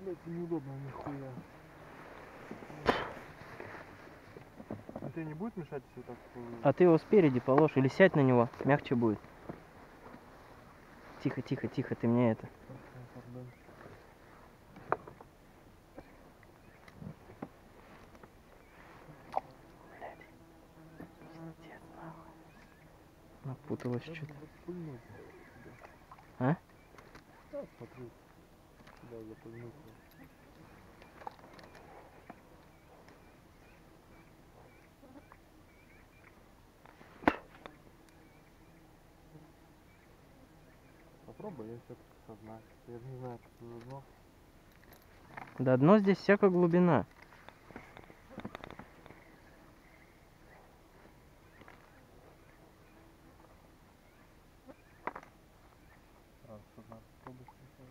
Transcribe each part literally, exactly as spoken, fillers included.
блядь, неудобно нихуя. А тебе не будет мешать, если так? А ты его спереди положь или сядь на него, мягче будет. Тихо, тихо, тихо, ты мне это. Напуталось что-то. А? Да, смотри. Да, запульнуть. Попробуй, я все-таки сознаю. Я же не знаю, что это дно. Да дно здесь всякая глубина. А, сознаю, попробуй сначала.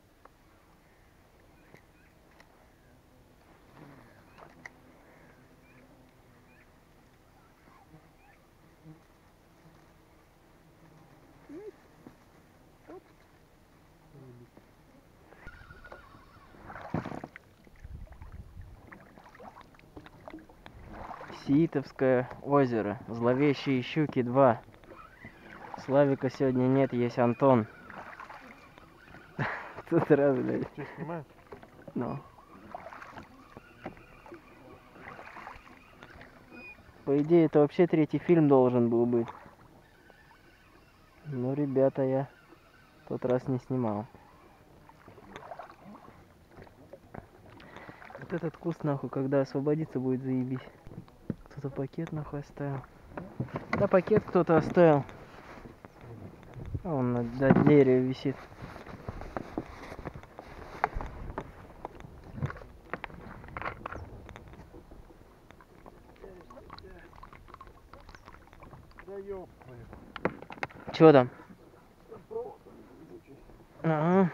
Сиитовское озеро. Зловещие щуки два. Славика сегодня нет, есть Антон. Тут раз, блядь. Что, снимаешь? Ну. По идее, это вообще третий фильм должен был быть. Ну, ребята, я в тот раз не снимал. Вот этот куст, нахуй, когда освободиться будет, заебись. Кто-то пакет, нахуй, оставил. Да, пакет кто-то оставил. А он на, на дереве висит. Да ёп. Чё там? Ага.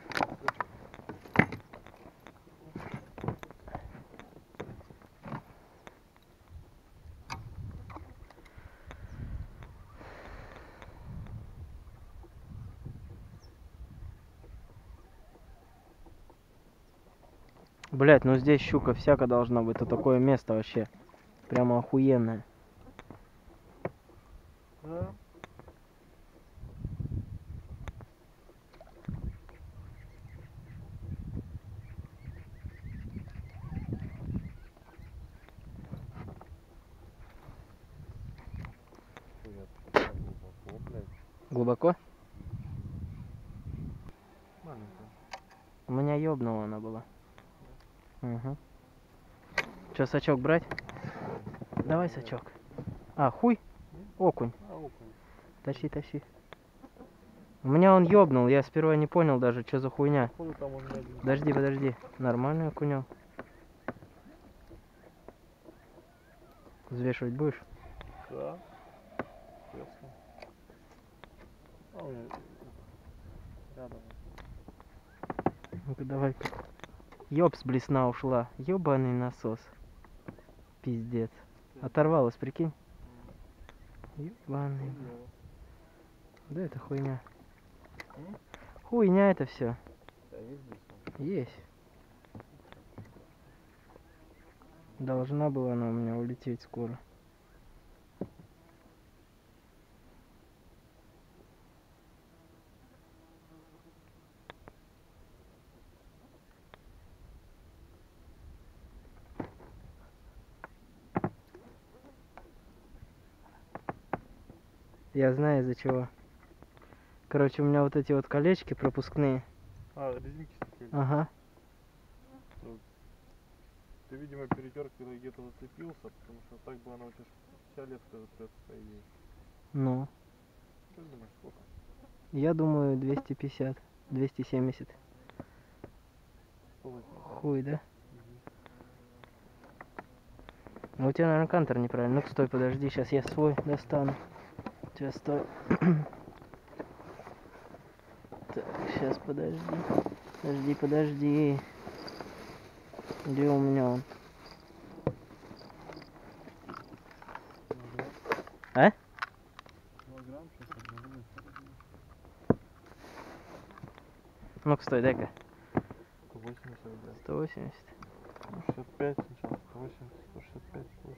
Блять, ну здесь щука всяко должна быть. Это такое место вообще. Прямо охуенное. Да. Глубоко, блядь. Глубоко? Маленькая. У меня ёбнула она была. Угу. Че, сачок брать? Давай сачок. А, хуй? Окунь. А, окунь. Тащи, тащи. У меня он ёбнул, я сперва не понял даже, что за хуйня. Походу там он медленно. Подожди, подожди. Нормально окунял. Взвешивать будешь? Да. Ясно. А, у меня рядом. Ну-ка, давай-ка. Ёбс, блесна ушла. Ёбаный насос. Пиздец. Оторвалась, прикинь. Ёбаный. Да это хуйня. М? Хуйня это все. Да, есть блесна? Есть. Должна была она у меня улететь скоро. Я знаю из-за чего. Короче, у меня вот эти вот колечки пропускные. А, резинки слетели. Ага. Ну, ты, видимо, перетер, когда где-то зацепился, потому что так бы она у тебя вся леска затрется, по идее. Ну. Что ты думаешь, сколько? Я думаю двести пятьдесят. двести семьдесят. Хуй, да? Ну у тебя, наверное, кантер неправильно. Ну-ка, стой, подожди, сейчас я свой достану. Сейчас, стой. Так, сейчас, подожди. Подожди, подожди. Где у меня он? А? Килограмм сейчас обнаружил. Ну-ка, стой, дай-ка. сто восемьдесят сто восемьдесят. сто шестьдесят пять сначала, сто восемьдесят, сто шестьдесят пять тоже.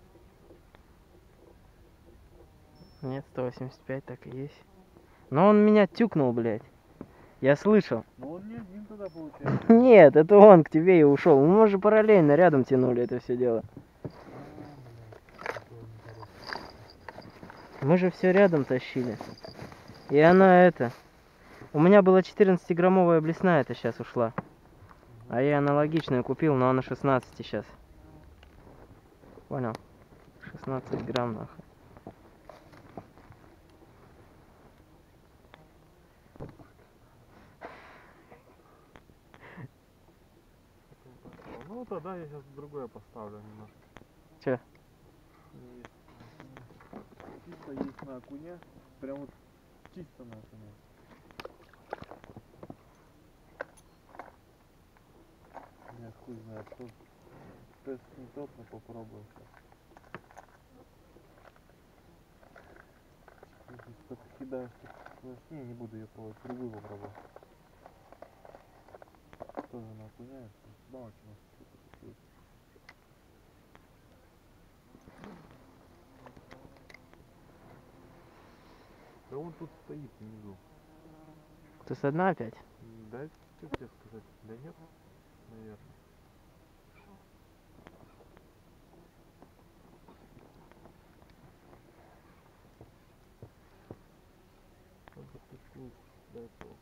Нет, сто восемьдесят пять так и есть. Но он меня тюкнул, блядь. Я слышал. Ну он не один тогда получается. Нет, это он к тебе и ушел. Мы же параллельно рядом тянули это все дело. Мы же все рядом тащили. И она это. У меня была четырнадцатиграммовая блесна, это сейчас ушла. А я аналогичную купил, но она шестнадцать сейчас. Понял? шестнадцать грамм нахуй. Ну тогда я сейчас другое поставлю немножко. Че? Есть на окуне. Чисто есть на окуне. Прям вот чисто на окуне. Я хуй знает, что тест не тот, но попробую сейчас. Если подкидаешь, то не, не буду ее пробовать, другую попробую. Тоже на окуне, баночку у нас что-то какую-то. Да он тут стоит внизу. Ты со дна опять? Дай что тебе сказать? Да нет, наверное. Надо такую, дай толку.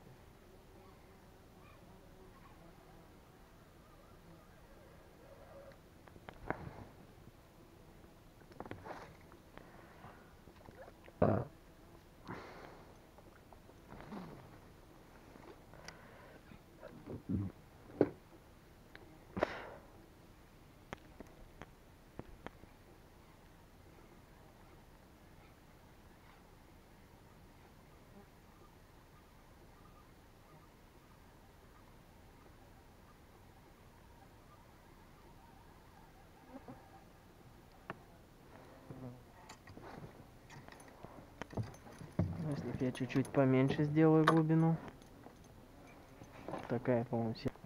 Если я чуть-чуть поменьше сделаю глубину. Такая, по-моему, все.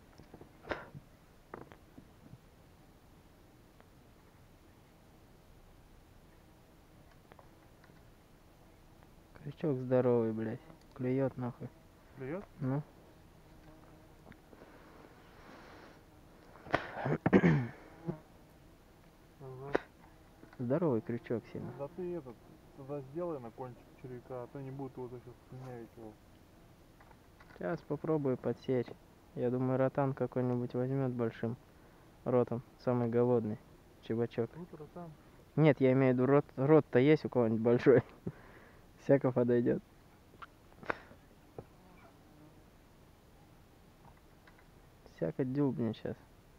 Крючок здоровый, блядь. Клюет нахуй. Клюет? Ну. Ага. Здоровый крючок сильно. Да ты этот, тогда сделай на кончик червяка, а то не будет его сейчас слюнявить его. Сейчас попробую подсечь. Я думаю, ротан какой-нибудь возьмет большим ротом. Самый голодный чебачок. Тут ротан. Нет, я имею в виду, рот, рот-то есть у кого-нибудь большой. Всяко подойдет. Всяко дюбнет сейчас.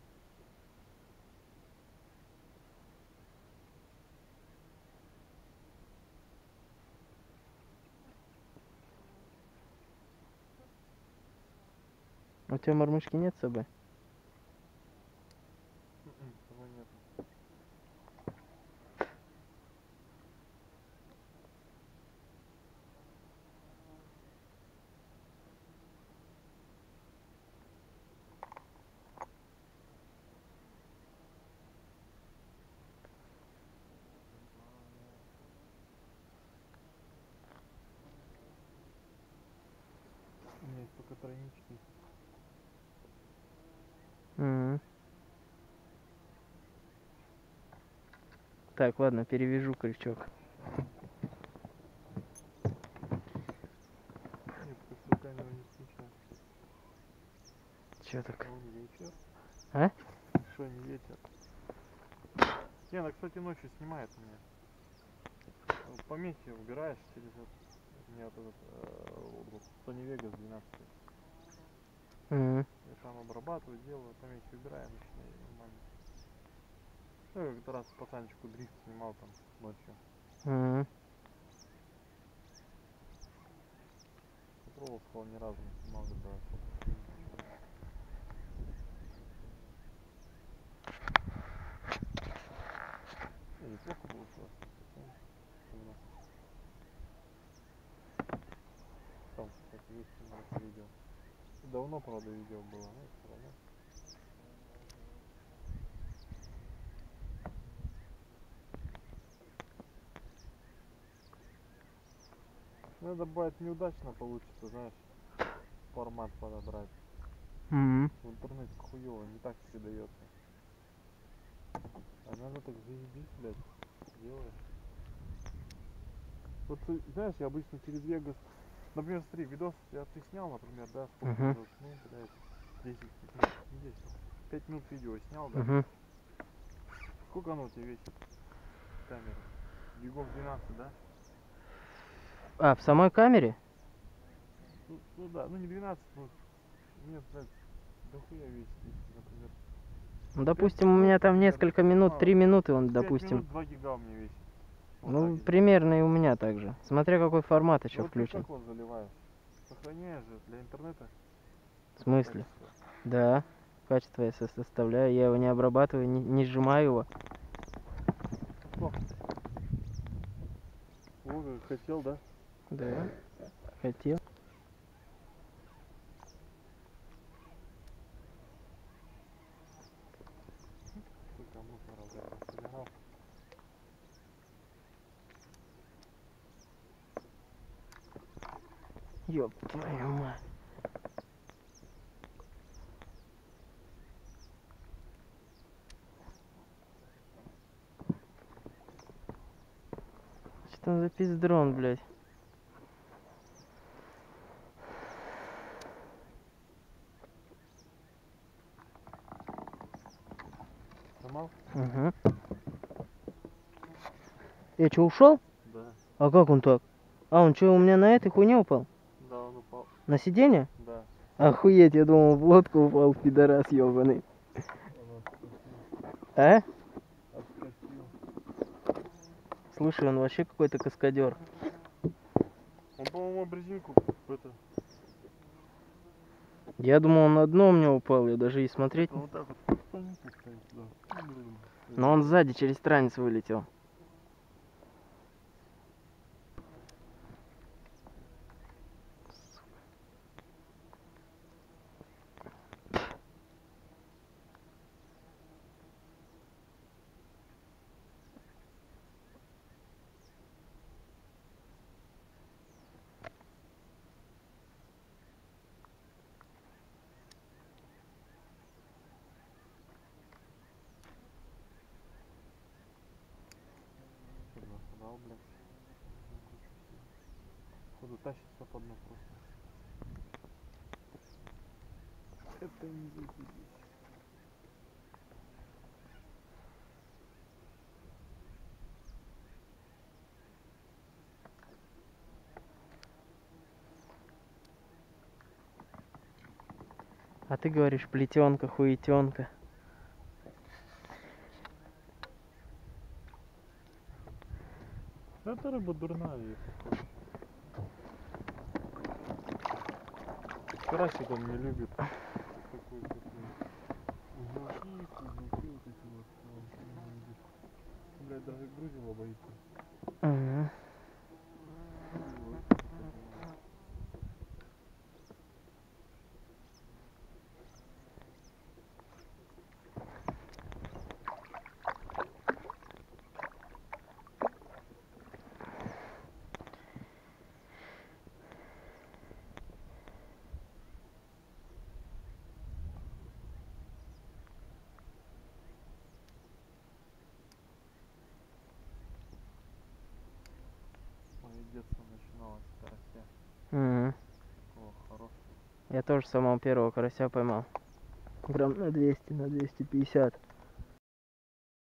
У тебя мормышки нет с собой? Того нет. У меня есть только тройнички. Угу. Так, ладно, перевяжу крючок. Нет, крючка него не смешно. Чё так? Он вечер. А? Что не ветер? Не, она, кстати, ночью снимает меня. Помехи убираешь через этот. У меня вот этот э, Sony Vegas двенадцать. Угу. Я сам обрабатываю, делаю, помехи убираем, начинаю нормально. Ну, я как-то раз пацанчику дрифт снимал там ночью. Угу. Попробовал, сказал, ни разу не снимал, когда ну, неплохо получилось. Особенно. Там, кстати, есть немного видео. Давно, правда, видео было, но все равно. Надо бывает неудачно получится, знаешь, формат подобрать. Мгм. В интернете хуёво, не так передается. А надо так заебись, блядь, делаешь. Вот ты знаешь, я обычно через Вегас, например, смотри, видос я ты снял, например, да, сколько Мгм. минут, ну, блядь, десять, ну, не десять, пять минут видео снял, да. Мгм. Сколько оно у тебя весит? Камера. Гигов двенадцать, да? А, в самой камере? Ну, ну да, ну не двенадцать, ну, нет, блядь, дохуя весит, если, например. Ну, пять допустим, у минут, меня там например, несколько минут, а, три минуты он, пять допустим. минут два гига у меня весит. Вот так, Ну, если. примерно и у меня также. Смотря какой формат Ну еще вот ты включен. как вот заливаешь? Сохраняешь же для интернета В смысле? качество. Да. Качество я со- составляю. Я его не обрабатываю, не, не сжимаю его. О, о, как хотел, да? Да. Хотел. Сколько мусора, блядь, собирал. Ёб твою мать. Что там за пиздрон, блядь? Сломал? Угу. Я что, ушел? Да. А как он так? А, он что, у меня на этой хуйне упал? Да, он упал. На сиденье? Да. Охуеть, я думал, в лодку упал, пидорас ёбаный. Он отскочил. А? Отскочил. Слушай, он вообще какой-то каскадер. Он, по-моему, об резинку это. Я думал, он на дно у меня упал, я даже и смотреть Это не... вот так вот подстанет, кстати, сюда. Блин. Но он сзади через странец вылетел. Что-то насобрал, блядь. Походу тащится по дну просто. Это не заебись. А ты говоришь, плетенка, хуетенка. Это рыба дурная, если хочешь. Карасик он не любит. Такой, такой. Узелки, узелки вот эти вот. Он не любит. Блядь, даже грузила боится. Угу. Вот. Мое детство начиналось с карася. Угу. Такого хорошего. Я тоже самого первого карася поймал. Грамм на двести, на двести пятьдесят.